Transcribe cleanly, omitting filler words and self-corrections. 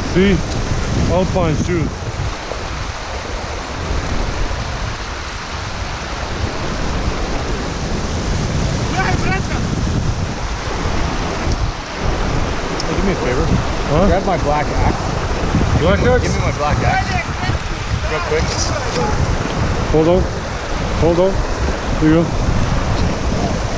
See? Alpine shoes. Hey, do me a favor. Huh? Grab my black axe. Black axe? Give me my black axe. Real quick. Hold on. Hold on. Here you go.